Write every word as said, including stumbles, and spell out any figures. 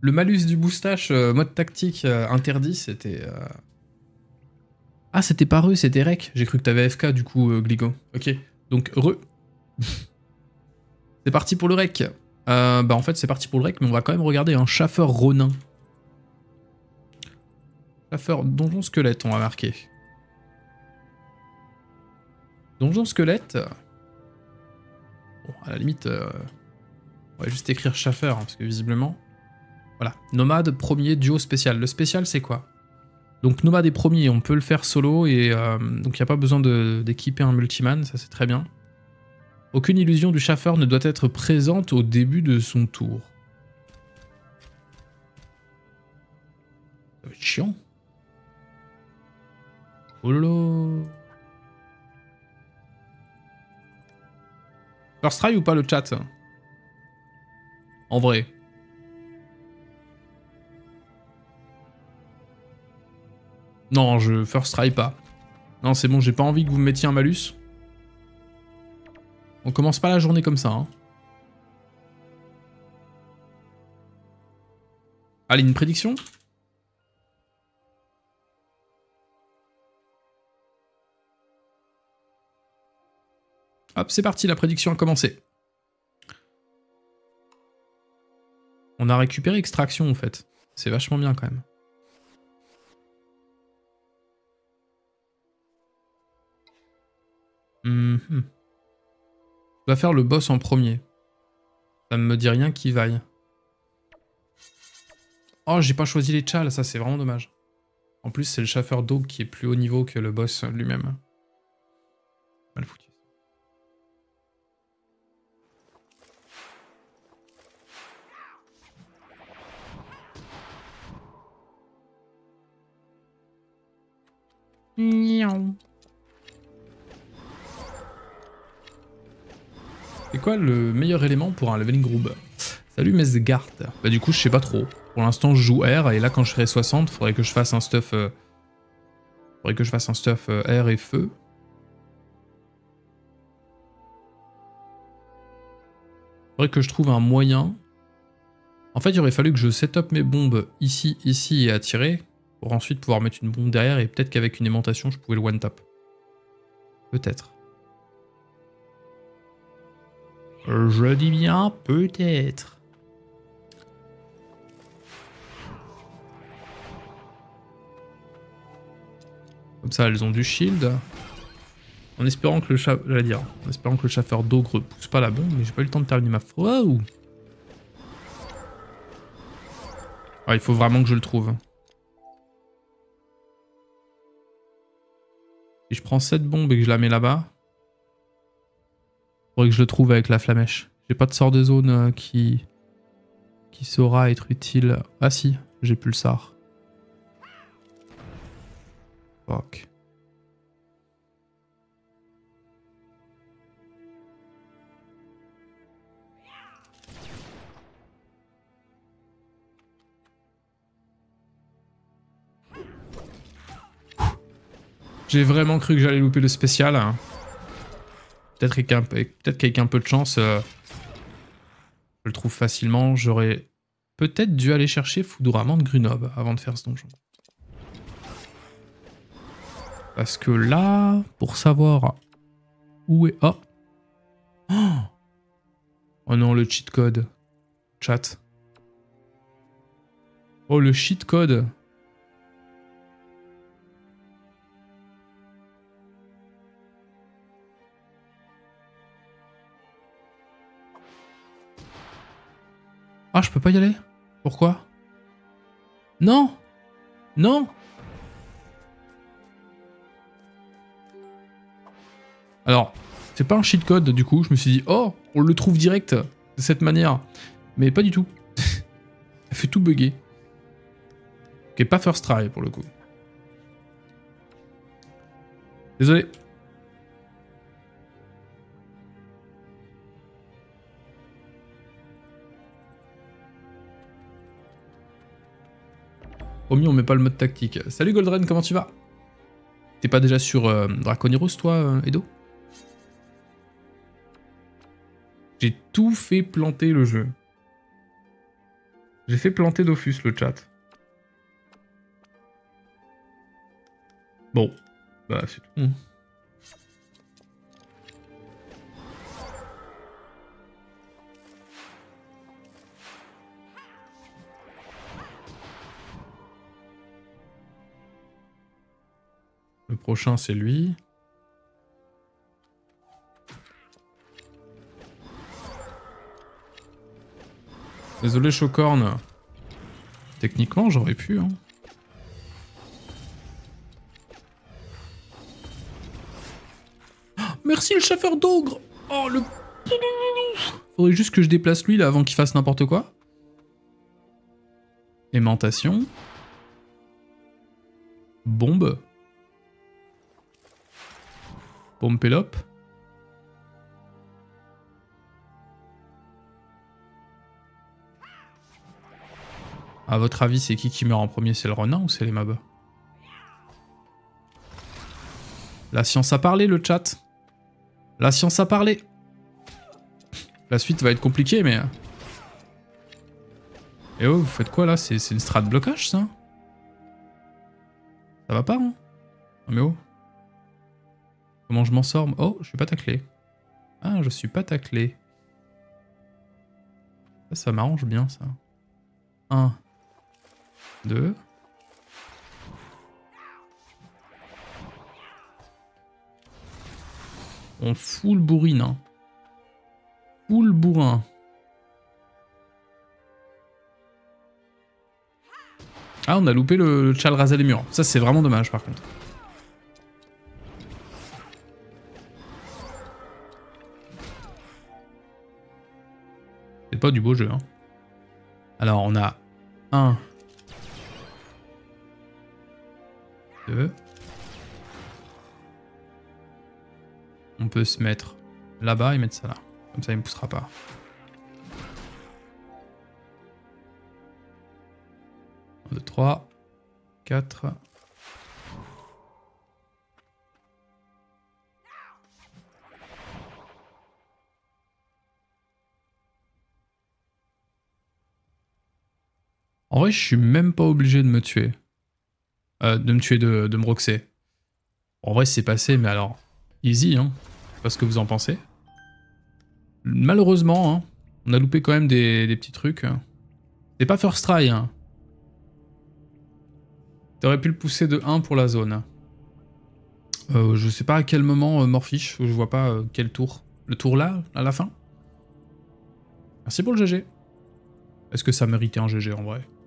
Le malus du moustache, euh, mode tactique euh, interdit, c'était... Euh... Ah, c'était pas Re, c'était Rec. J'ai cru que t'avais F K du coup, euh, Gligo. Ok, donc Re. C'est parti pour le Rec. Euh, bah en fait, c'est parti pour le Rec, mais on va quand même regarder un chaffeur Ronin. Chaffeur donjon squelette, on va marquer. Donjon squelette. Bon, à la limite, euh, on va juste écrire chaffeur, hein, parce que visiblement... Voilà, nomade, premier, duo spécial. Le spécial, c'est quoi? Donc nomade est premier, on peut le faire solo, et euh, donc il n'y a pas besoin d'équiper un multiman, ça c'est très bien. Aucune illusion du chaffeur ne doit être présente au début de son tour. Ça va être chiant. Oh là. First try ou pas le chat? En vrai. Non, je first try pas. Non, c'est bon, j'ai pas envie que vous me mettiez un malus. On commence pas la journée comme ça. Hein. Allez, une prédiction? Hop, c'est parti, la prédiction a commencé. On a récupéré extraction en fait. C'est vachement bien quand même. Mm-hmm. Je dois faire le boss en premier. Ça ne me dit rien qui vaille. Oh, j'ai pas choisi les tchals, ça c'est vraiment dommage. En plus, c'est le chaffeur d'eau qui est plus haut niveau que le boss lui-même. Mal foutu. Miaou. C'est quoi le meilleur élément pour un leveling group? Salut Mesgard. Bah du coup je sais pas trop. Pour l'instant je joue R et là quand je serai soixante, faudrait que je fasse un stuff... Euh... Faudrait que je fasse un stuff euh, R et feu. Faudrait que je trouve un moyen. En fait il aurait fallu que je set up mes bombes ici, ici et à tirer. Pour ensuite pouvoir mettre une bombe derrière et peut-être qu'avec une aimantation je pouvais le one tap. Peut-être. Je dis bien peut-être. Comme ça, elles ont du shield. En espérant que le chat, j'allais dire, en espérant que le chaffeur d'ogre pousse pas la bombe, mais j'ai pas eu le temps de terminer ma phrase. Wow. Ah, il faut vraiment que je le trouve. Si je prends cette bombe et que je la mets là-bas, faudrait que je le trouve avec la flamèche. J'ai pas de sort de zone qui qui saura être utile. Ah si, j'ai pulsar. Fuck. J'ai vraiment cru que j'allais louper le spécial. Peut-être qu'avec un, peut-être qu'avec un peu de chance, euh, je le trouve facilement. J'aurais peut-être dû aller chercher Foudroiement de Grunov avant de faire ce donjon. Parce que là, pour savoir où est... Oh, oh non, le cheat code. Chat. Oh, le cheat code. Ah, je peux pas y aller? Pourquoi? Non! Non! Alors, c'est pas un cheat code du coup, je me suis dit, oh, on le trouve direct de cette manière. Mais pas du tout. Ça fait tout bugger. Ok, pas first try pour le coup. Désolé. Promis, on met pas le mode tactique. Salut Goldren, comment tu vas? T'es pas déjà sur euh, Draconiros toi, euh, Edo? J'ai tout fait planter le jeu. J'ai fait planter Dofus le chat. Bon, bah c'est tout. Le prochain c'est lui. Désolé Chocorne. Techniquement j'aurais pu hein. Merci le chauffeur d'ogre. Oh le... Faudrait juste que je déplace lui là avant qu'il fasse n'importe quoi. Aimantation. Bombe. Pompélope. À votre avis, c'est qui qui meurt en premier? C'est le renard ou c'est les mobs? La science a parlé, le chat. La science a parlé. La suite va être compliquée, mais... Et oh, vous faites quoi là? C'est une strat de blocage, ça? Ça va pas, hein? Non mais oh. Comment je m'en sors? Oh, je suis pas taclé. Ah, je suis pas taclé. Ça, ça m'arrange bien, ça. Un. Deux. On fout le bourrine, hein. Full bourrin. Ah, on a loupé le, le Chal raser les murs. Ça, c'est vraiment dommage, par contre. C'est pas du beau jeu, hein. Alors, on a un, deux. On peut se mettre là-bas et mettre ça là. Comme ça, il me poussera pas. un, deux, trois, quatre. En vrai, je suis même pas obligé de me tuer. Euh, de me tuer, de, de me roxer. En vrai, c'est passé, mais alors... Easy, hein. Je sais pas ce que vous en pensez. Malheureusement, hein, on a loupé quand même des, des petits trucs. C'est pas first try, hein. T'aurais pu le pousser de un pour la zone. Euh, je sais pas à quel moment, euh, Morphiche, je vois pas euh, quel tour. Le tour là, à la fin? Merci pour le G G. Est-ce que ça méritait un G G en vrai?